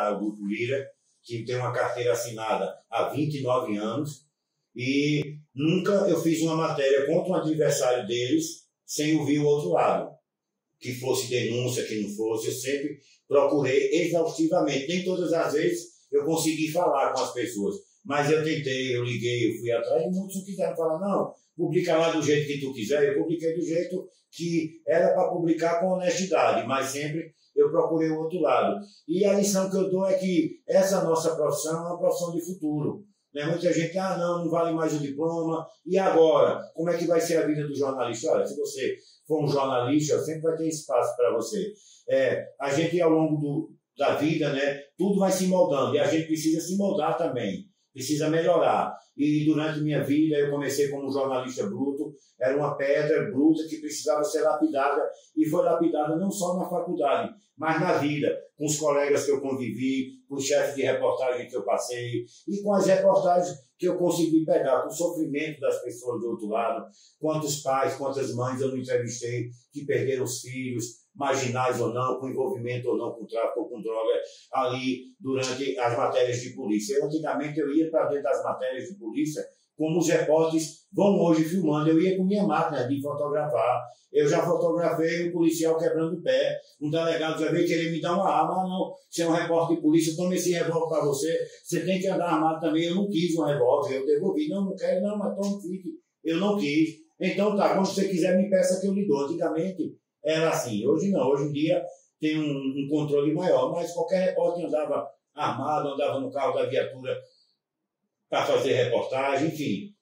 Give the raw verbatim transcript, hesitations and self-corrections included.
representar o Grupo Lira, que tem uma carteira assinada há vinte e nove anos, e nunca eu fiz uma matéria contra um adversário deles sem ouvir o outro lado. Que fosse denúncia, que não fosse, eu sempre procurei exaustivamente. Nem todas as vezes eu consegui falar com as pessoas, mas eu tentei, eu liguei, eu fui atrás, e muitos não quiseram falar, não, publica lá do jeito que tu quiser. Eu publiquei do jeito que era para publicar com honestidade, mas sempre eu procurei o outro lado. E a lição que eu dou é que essa nossa profissão é uma profissão de futuro. Né? Muita gente, ah, não, não vale mais o diploma. E agora? Como é que vai ser a vida do jornalista? Olha, se você for um jornalista, sempre vai ter espaço para você. É, a gente, ao longo do, da vida, né, tudo vai se moldando. E a gente precisa se moldar também. Precisa melhorar. E durante minha vida, eu comecei como jornalista bruto. Era uma pedra bruta que precisava ser lapidada. E foi lapidada não só na faculdade, mas na vida. Com os colegas que eu convivi, com os chefes de reportagem que eu passei, e com as reportagens que eu consegui pegar, com o sofrimento das pessoas do outro lado. Quantos pais, quantas mães eu não entrevistei que perderam os filhos, marginais ou não, com envolvimento ou não com tráfico ou com droga, ali durante as matérias de polícia. Eu, antigamente eu ia para dentro das matérias de polícia, como os repórteres vão hoje filmando. Eu ia com minha máquina de fotografar. Eu já fotografei um policial quebrando o pé. Um delegado já veio querer me dar uma arma. Ah, não, você é um repórter de polícia, toma esse revólver para você. Você tem que andar armado também. Eu não quis um revólver, eu devolvi. Não, não quero, não, mas toma, fique. Eu não quis. Então tá, quando você quiser me peça que eu lhe dou. Antigamente era assim. Hoje não, hoje em dia tem um, um controle maior. Mas qualquer repórter andava armado, andava no carro da viatura para fazer reportagem, enfim.